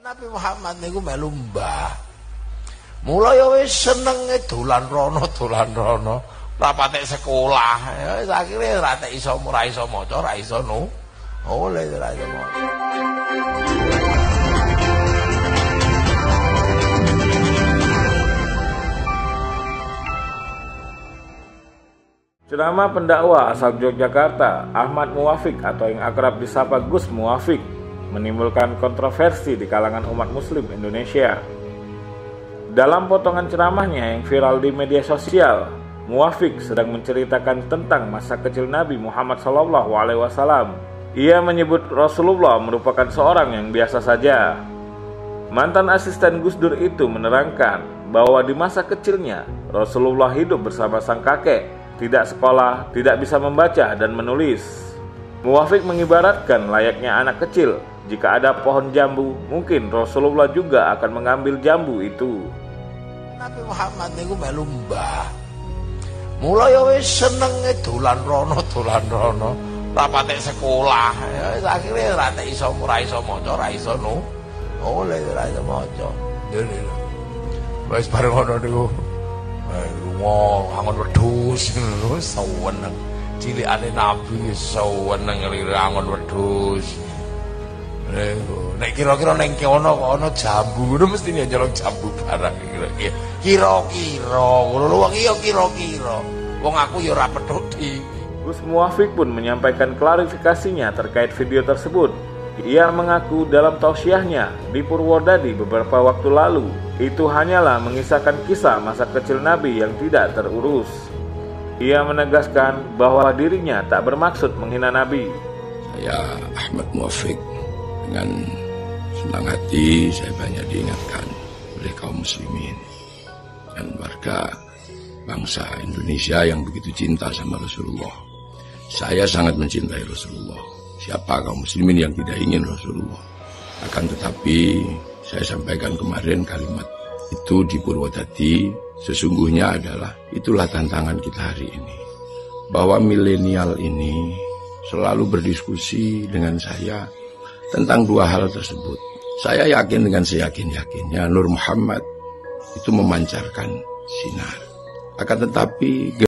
Nabi Muhammad niku melu mbah. Mula ya wis senenge dolan rono. Ora patek sekolah. Ya wis akhire ora iso maca, ora iso oleh ora iso maca. Ceramah pendakwa asal Yogyakarta, Ahmad Muwafiq atau yang akrab disapa Gus Muwafiq, menimbulkan kontroversi di kalangan umat muslim Indonesia. Dalam potongan ceramahnya yang viral di media sosial, Muwafiq sedang menceritakan tentang masa kecil Nabi Muhammad SAW. Ia menyebut Rasulullah merupakan seorang yang biasa saja. Mantan asisten Gus Dur itu menerangkan bahwa di masa kecilnya Rasulullah hidup bersama sang kakek, tidak sekolah, tidak bisa membaca dan menulis. Muwafiq mengibaratkan layaknya anak kecil, jika ada pohon jambu, mungkin Rasulullah juga akan mengambil jambu itu. Nabi Muhammad niku melu mbah. Mula ya wis senenge dolan rono. Ora patek sekolah. Ya wis akhire ora iso maca, ora iso oleh ora iso maca. Dene. Wis bareng ngono niku. Angon wedhus lho, saweneng. Cilikane Nabi saweneng angon wedhus. Nek kira-kira ning kono kok ana jambu, ngono mesti nyolong jambu barang kira-kira. Ngono wong iya kira-kira. Wong aku ya ora pedhok dhewe. Gus Muwafiq pun menyampaikan klarifikasinya terkait video tersebut. Ia mengaku dalam tausiahnya di Purwodadi beberapa waktu lalu, itu hanyalah mengisahkan kisah masa kecil Nabi yang tidak terurus. Ia menegaskan bahwa dirinya tak bermaksud menghina Nabi. Saya Ahmad Muwafiq, dengan senang hati saya banyak diingatkan oleh kaum muslimin dan warga bangsa Indonesia yang begitu cinta sama Rasulullah. Saya sangat mencintai Rasulullah. Siapa kaum muslimin yang tidak ingin Rasulullah? Akan tetapi saya sampaikan kemarin kalimat itu di Purwodadi, sesungguhnya adalah itulah tantangan kita hari ini. Bahwa milenial ini selalu berdiskusi dengan saya tentang dua hal tersebut. Saya yakin dengan seyakin-yakinnya Nur Muhammad itu memancarkan sinar. Akan tetapi